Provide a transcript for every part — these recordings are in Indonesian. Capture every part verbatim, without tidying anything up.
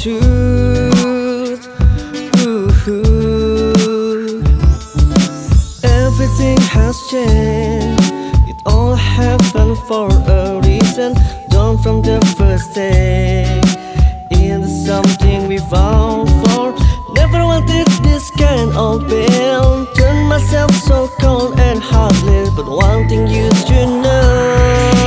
truth. Ooh. Everything has changed. It all happened for a reason. Dawn from the first day into something we vowed for. Never wanted this kind of pain. Turn myself so cold and heartless, but one thing you should know.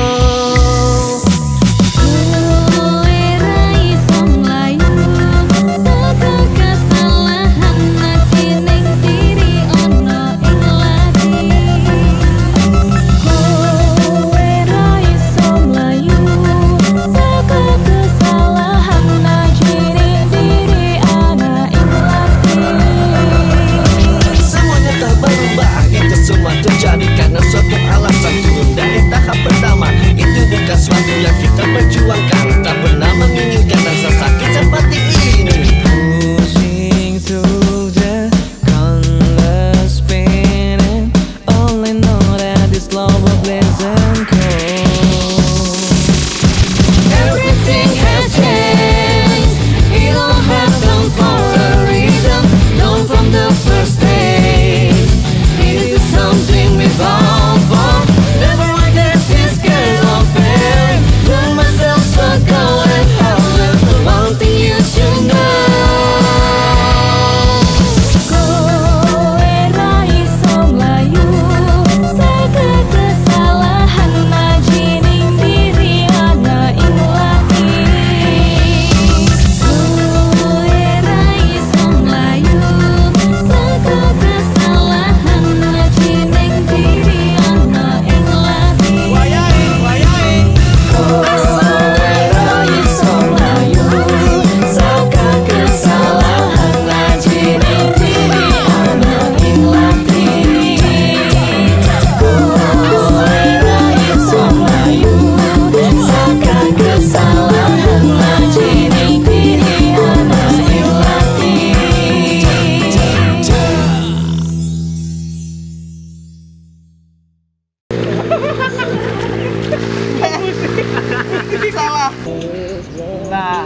Salah. Nah.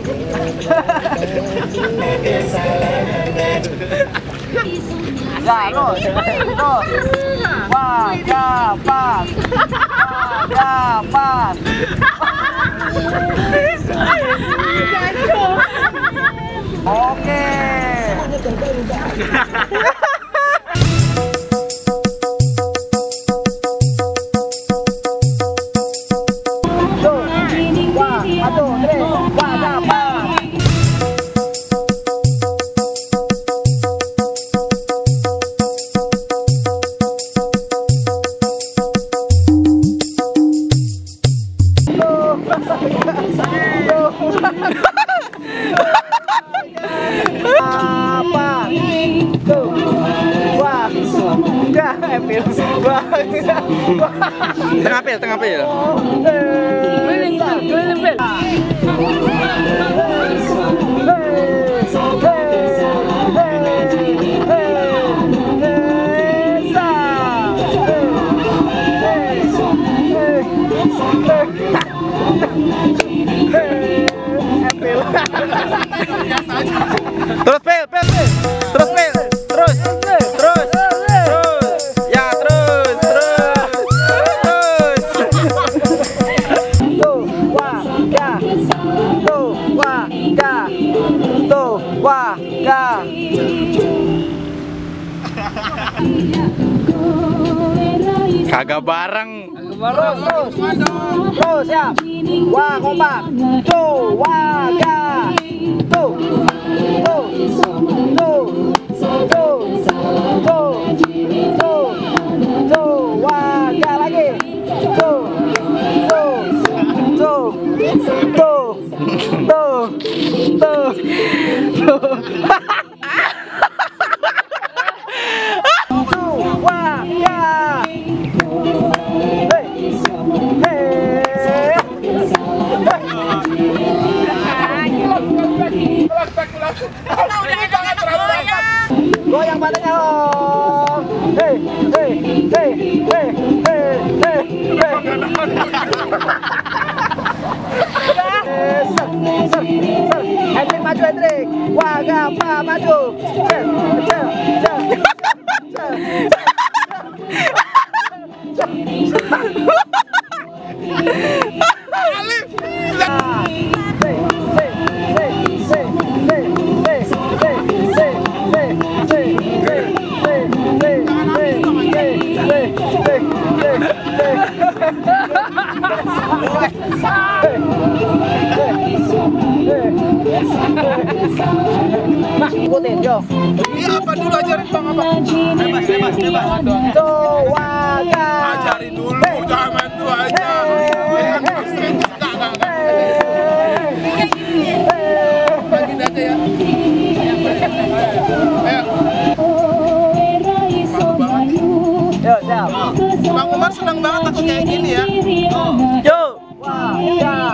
Ya, terus. Terus. Wah, dapat. Wah, dapat. Oke. Tengah pil, tengah pil. Keliling, keliling pil. Terus pil, pil, pil. Terus pil. Terus. Terus. Terus. Ya, terus. Terus. Terus. Tuh, wah, ya. Tuh, wah, ya. Tuh, wah, ya. Kagak bareng. Terus, terus. Terus, ya. Wah, kompak. Tuh, wah, ya. Tuh. Tuh. Tuh. Tuh. Tuh. Tuh. Tuh, wah, ya lagi. Tuh. Tuh. Tuh. Tuh. Tuh. Tuh. Tuh. Tuh, wah, ya. Goyang badannya om. Hei, hei, hei, hei, hei, hei, hei. Ser, ser, ser. Happy maju Hendrik. Wah, apa maju. Cel, cel, cel. Cel. Ikutin, yo. Ini apa dulu ajarin bang apa? Bebas, bebas, bebas. Jawa. Ajarin dulu, jangan tuh aja. Bagi aja ya. Ayo. Mantap banget nih. Yo, siap. Bang Umar senang banget aku kayak gini ya. Yo. Wah, ya.